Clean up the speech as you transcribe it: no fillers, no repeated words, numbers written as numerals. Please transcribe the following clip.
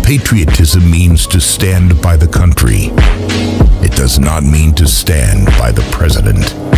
Patriotism means to stand by the country. It does not mean to stand by the president.